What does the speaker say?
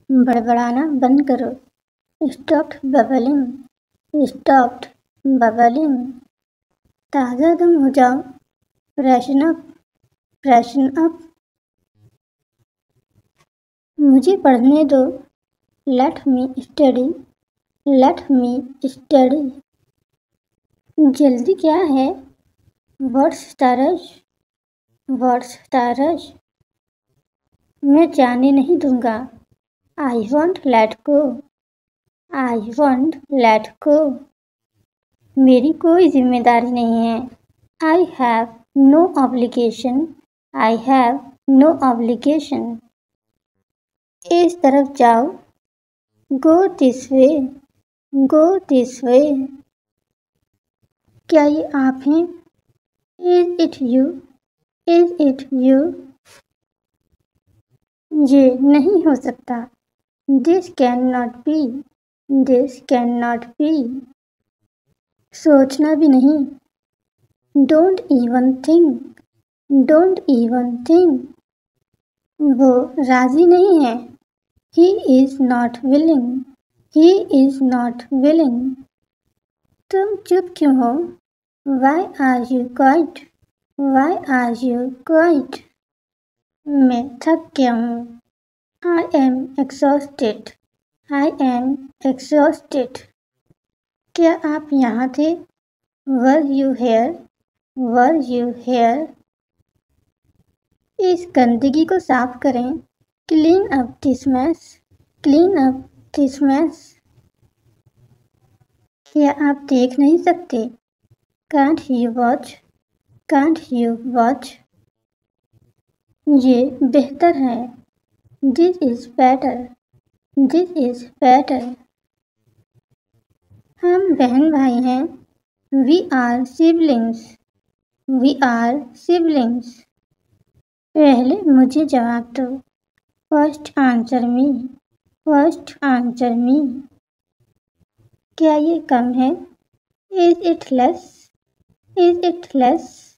बड़बड़ाना बंद करो। Stop babbling. Stop babbling. ताज़ा दम हो जाओ। Freshen up. Freshen up. मुझे पढ़ने दो। Let me study. Let me study. जल्दी क्या है? What's the rush? What's the rush? मैं जाने नहीं दूंगा। I want let go. I want let go. मेरी कोई जिम्मेदारी नहीं है। I have no obligation. I have no obligation. इस तरफ जाओ। Go this way. Go this way. क्या ये आप हैं? Is it you? Is it you? ये नहीं हो सकता। This can not be. This can not be. सोचना भी नहीं। Don't even think. Don't even think. वो राजी नहीं है। He is not willing. He is not willing. तुम चुप क्यों हो? Why are you quiet? Why are you quiet? मैं थक गया हूँ। I am exhausted. I am exhausted. क्या आप यहाँ थे? Were you here? Were you here? इस गंदगी को साफ करें। Clean up this mess. Clean up this mess. क्या आप देख नहीं सकते? Can't you watch? Can't you watch? ये बेहतर है। This is better. This is better. हम बहन भाई हैं। We are siblings. We are siblings. पहले मुझे जवाब दो। First answer me. First answer me. क्या ये कम है? Is it less? Is it less?